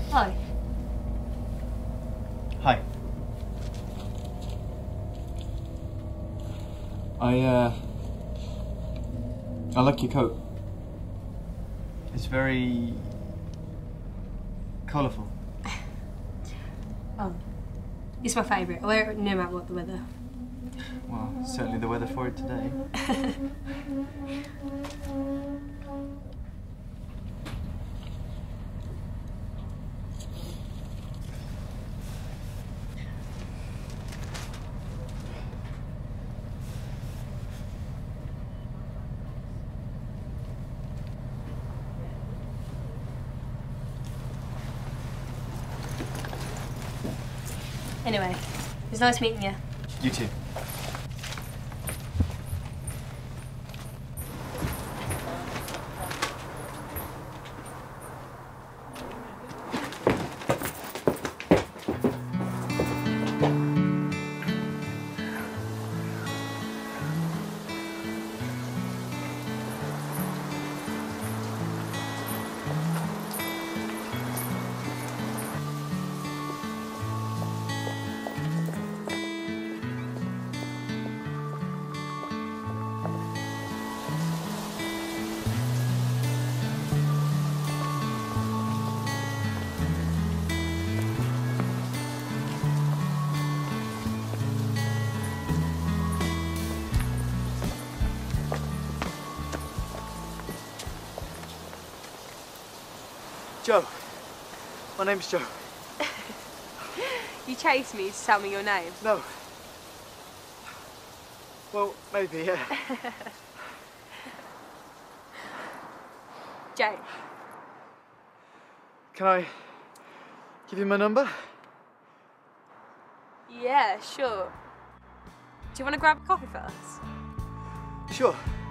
Hi. Hi. I like your coat. It's very colourful. Oh, it's my favourite. I wear it no matter what the weather. Well, certainly the weather for it today. Anyway, it was nice meeting you. You too. Joe. My name's Joe. You chased me to tell me your name? No. Well, maybe, yeah. Jay. Can I give you my number? Yeah, sure. Do you want to grab a coffee first? Sure.